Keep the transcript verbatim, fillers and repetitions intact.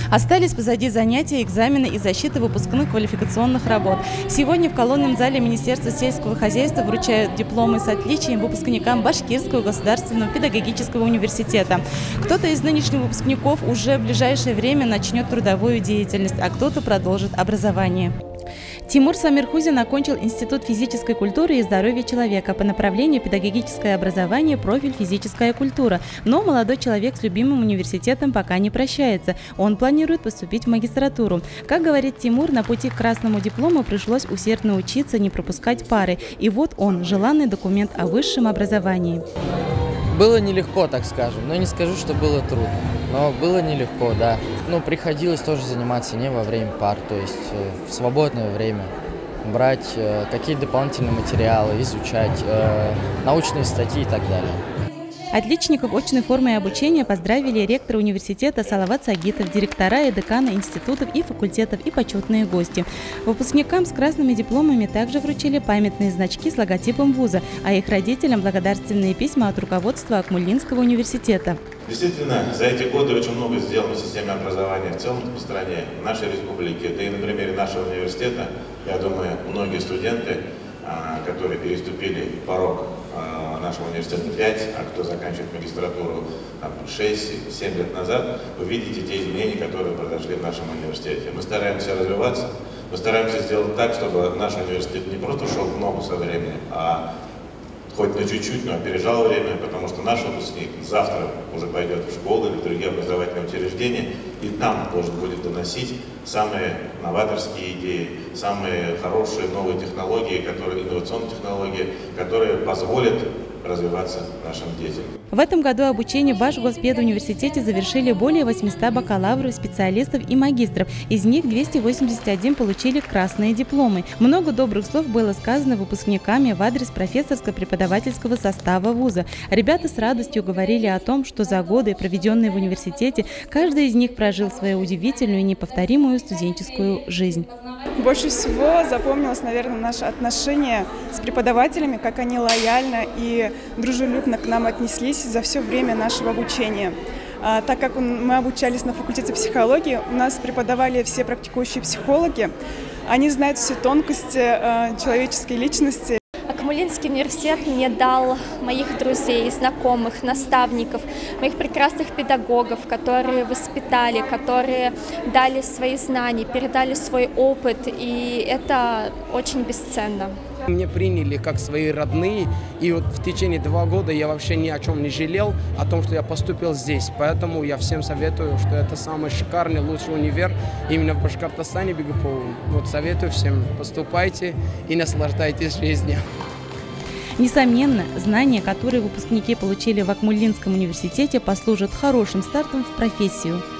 Остались позади занятия, экзамены и защита выпускных квалификационных работ. Сегодня в колонном зале Министерства сельского хозяйства вручают дипломы с отличием выпускникам Башкирского государственного педагогического университета. Кто-то из нынешних выпускников уже в ближайшее время начнет трудовую деятельность, а кто-то продолжит образование. Тимур Самирхузин окончил Институт физической культуры и здоровья человека по направлению педагогическое образование, профиль физическая культура. Но молодой человек с любимым университетом пока не прощается. Он планирует поступить в магистратуру. Как говорит Тимур, на пути к красному диплому пришлось усердно учиться, не пропускать пары. И вот он, желанный документ о высшем образовании. Было нелегко, так скажем, но не скажу, что было трудно. Но было нелегко, да. Ну, приходилось тоже заниматься не во время пар, то есть в свободное время. Брать э, какие-то дополнительные материалы, изучать э, научные статьи и так далее. Отличников очной формы обучения поздравили ректор университета Салават Сагитов, директора и деканы институтов и факультетов и почетные гости. Выпускникам с красными дипломами также вручили памятные значки с логотипом вуза, а их родителям благодарственные письма от руководства Акмулинского университета. Действительно, за эти годы очень много сделано в системе образования в целом по стране, в нашей республике, да и на примере нашего университета. Я думаю, многие студенты, которые переступили порог нашего университета пять, а кто заканчивает магистратуру шесть-семь лет назад, вы видите те изменения, которые произошли в нашем университете. Мы стараемся развиваться, мы стараемся сделать так, чтобы наш университет не просто шел в ногу со временем, а хоть на чуть-чуть, но опережал время, потому что наш выпускник завтра уже пойдет в школу или в другие образовательные учреждения, и там должен будет доносить самые новаторские идеи, самые хорошие новые технологии, которые, инновационные технологии, которые позволят развиваться нашим детям. В этом году обучение в Башгоспедуниверситете завершили более восьмисот бакалавров, специалистов и магистров. Из них двести восемьдесят один получили красные дипломы. Много добрых слов было сказано выпускниками в адрес профессорско-преподавательского состава вуза. Ребята с радостью говорили о том, что за годы, проведенные в университете, каждый из них прожил свою удивительную и неповторимую студенческую жизнь. Больше всего запомнилось, наверное, наше отношение с преподавателями, как они лояльно и дружелюбно к нам отнеслись за все время нашего обучения. А, так как мы обучались на факультете психологии, у нас преподавали все практикующие психологи. Они знают все тонкости а, человеческой личности. Акмулинский университет мне дал моих друзей, знакомых, наставников, моих прекрасных педагогов, которые воспитали, которые дали свои знания, передали свой опыт, и это очень бесценно. Меня приняли как свои родные, и вот в течение двух года я вообще ни о чем не жалел, о том, что я поступил здесь. Поэтому я всем советую, что это самый шикарный, лучший универ именно в Башкортостане, БГПУ. Вот советую всем, поступайте и наслаждайтесь жизнью. Несомненно, знания, которые выпускники получили в Акмулинском университете, послужат хорошим стартом в профессию.